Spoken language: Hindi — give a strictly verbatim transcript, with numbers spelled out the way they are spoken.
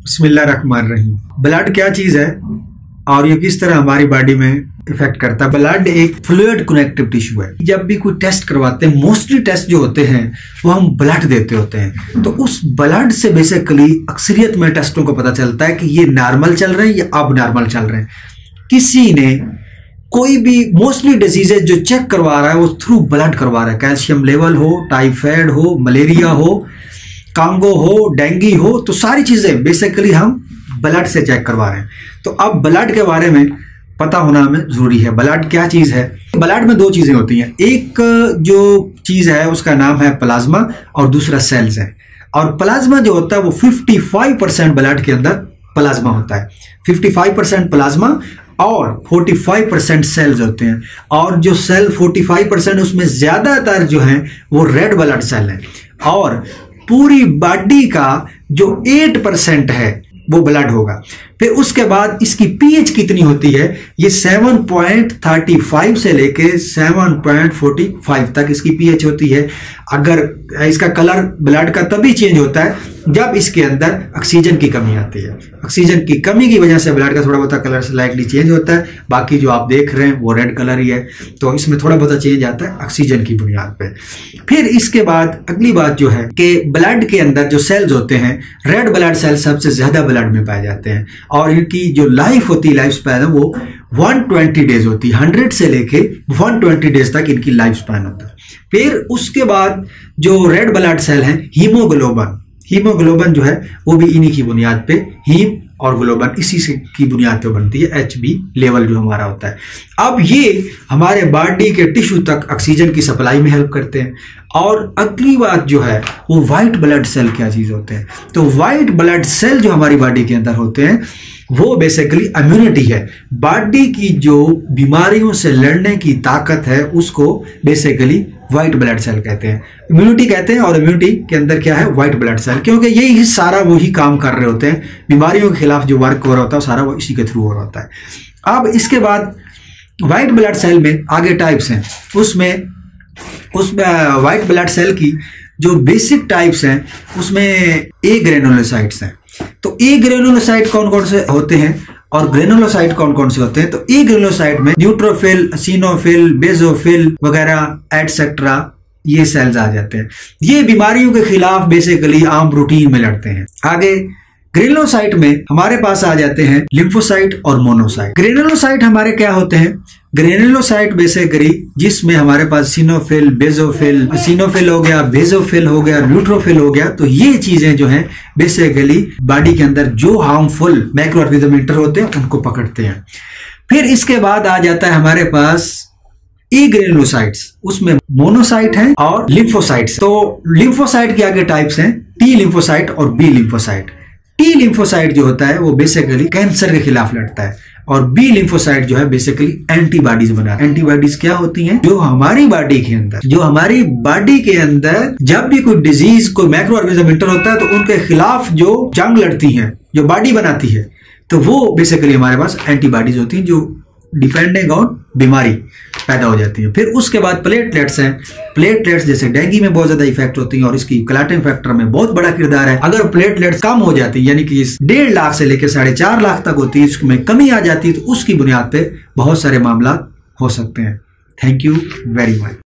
बिस्मिल्लाहिर्रहमानिर्रहीम। ब्लड क्या चीज है और ये किस तरह हमारी बॉडी में इफेक्ट करता है। ब्लड एक फ्लूइड कनेक्टिव टिश्यू है। जब भी कोई टेस्ट करवाते हैं, मोस्टली टेस्ट जो होते हैं वो हम ब्लड देते होते हैं, तो उस ब्लड से बेसिकली अक्सरियत में टेस्टों को पता चलता है कि ये नॉर्मल चल रहे हैं या अब नॉर्मल चल रहे हैं। किसी ने कोई भी मोस्टली डिजीजेज जो चेक करवा रहा है वो थ्रू ब्लड करवा रहा है। कैल्शियम लेवल हो, टाइफाइड हो, मलेरिया हो, कांगो हो, डेंगू हो, तो सारी चीजें बेसिकली हम ब्लड से चेक करवा रहे हैं। तो अब ब्लड के बारे में पता होना हमें जरूरी है। ब्लड क्या चीज है? ब्लड में दो चीजें होती हैं। एक जो चीज है उसका नाम है प्लाज्मा और दूसरा सेल्स है। और प्लाज्मा जो होता है वो पचपन परसेंट ब्लड के अंदर प्लाज्मा होता है। पचपन परसेंट प्लाज्मा और पैंतालीस परसेंट सेल्स होते हैं। और जो सेल पैंतालीस परसेंट उसमें ज्यादातर जो है वो रेड ब्लड सेल है। और पूरी बॉडी का जो आठ परसेंट है वो ब्लड होगा। फिर उसके बाद इसकी पीएच कितनी होती है? ये सात पॉइंट तीन पाँच से लेके सात पॉइंट चार पाँच तक इसकी पीएच होती है। अगर इसका कलर ब्लड का तभी चेंज होता है जब इसके अंदर ऑक्सीजन की कमी आती है। ऑक्सीजन की कमी की वजह से ब्लड का थोड़ा बहुत कलर स्लाइटली चेंज होता है। बाकी जो आप देख रहे हैं वो रेड कलर ही है। तो इसमें थोड़ा बहुत चेंज आता है ऑक्सीजन की बुनियाद पे। फिर इसके बाद अगली बात जो है कि ब्लड के अंदर जो सेल्स होते हैं, रेड ब्लड सेल सबसे ज्यादा ब्लड में पाए जाते हैं और इनकी जो लाइफ होती है, लाइफ स्पैन है वो एक सौ बीस डेज होती है। सौ से लेके एक सौ बीस डेज तक इनकी लाइफ स्पैन होता है। फिर उसके बाद जो रेड ब्लड सेल है, हीमोग्लोबिन हीमोग्लोबिन जो है वो भी इन्हीं की बुनियाद पे, हीम और ग्लोबन इसी से की बुनियाद पे बनती है। एच बी लेवल जो हमारा होता है। अब ये हमारे बॉडी के टिश्यू तक ऑक्सीजन की सप्लाई में हेल्प करते हैं। और अगली बात जो है वो व्हाइट ब्लड सेल क्या चीज होते हैं? तो व्हाइट ब्लड सेल जो हमारी बॉडी के अंदर होते हैं वो बेसिकली इम्यूनिटी है। बॉडी की जो बीमारियों से लड़ने की ताकत है उसको बेसिकली व्हाइट ब्लड सेल कहते हैं, इम्यूनिटी कहते हैं। और इम्यूनिटी के अंदर क्या है? व्हाइट ब्लड सेल, क्योंकि यही सारा वही काम कर रहे होते हैं। बीमारियों के खिलाफ जो वर्क हो रहा होता है सारा वो इसी के थ्रू हो रहा होता है। अब इसके बाद व्हाइट ब्लड सेल में आगे टाइप्स हैं। उसमें उसमें व्हाइट ब्लड सेल की जो बेसिक टाइप्स हैं उसमें ए ग्रेनुलोसाइट्स हैं। तो ए ग्रेनुलोसाइट कौन कौन से होते हैं और ग्रेनुलोसाइट कौन कौन से होते हैं? तो ए ग्रेनुलोसाइट में न्यूट्रोफिल, एसिनोफिल, बेसोफिल वगैरह एटसेट्रा ये सेल्स आ जाते हैं। ये बीमारियों के खिलाफ बेसिकली आम रूटीन में लड़ते हैं। आगे ग्रेनुलोसाइट में हमारे पास आ जाते हैं लिम्फोसाइट और मोनोसाइट। ग्रेनुलोसाइट हमारे क्या होते हैं? ग्रेनुलोसाइट बेसिकली जिसमें हमारे पास सिनोफिल, बेसोफिल, सिनोफिल हो गया, बेसोफिल हो गया, न्यूट्रोफिल हो गया। तो ये चीजें जो हैं बेसिकली बॉडी के अंदर जो हार्मफुल माइक्रो ऑर्गेनिज्म इंटर होते हैं उनको पकड़ते हैं। फिर इसके बाद आ जाता है हमारे पास ई ग्रेनुलोसाइट्स, उसमें मोनोसाइट है और लिम्फोसाइट्स। तो लिम्फोसाइट के आगे टाइप्स हैं टी लिम्फोसाइट और बी लिम्फोसाइट। टी लिम्फोसाइट जो होता है वो बेसिकली कैंसर के खिलाफ लड़ता है और बी लिम्फोसाइट जो है बेसिकली एंटीबॉडीज बना। एंटीबॉडीज क्या होती हैं? जो हमारी बॉडी के अंदर जो हमारी बॉडी के अंदर जब भी कोई डिजीज, कोई माइक्रो ऑर्गेनिज्म इंटर होता है तो उनके खिलाफ जो जंग लड़ती हैं, जो बॉडी बनाती है, तो वो बेसिकली हमारे पास एंटीबॉडीज होती हैं जो डिपेंडिंग ऑन बीमारी पैदा हो जाती है। फिर उसके बाद प्लेटलेट्स हैं। प्लेटलेट्स जैसे डेंगू में बहुत ज्यादा इफेक्ट होती हैं और इसकी क्लॉटिंग फैक्टर में बहुत बड़ा किरदार है। अगर प्लेटलेट्स कम हो जाती है, यानी कि डेढ़ लाख से लेकर साढ़े चार लाख तक होती है, इसमें कमी आ जाती है, तो उसकी बुनियाद पे बहुत सारे मामला हो सकते हैं। Thank you very much.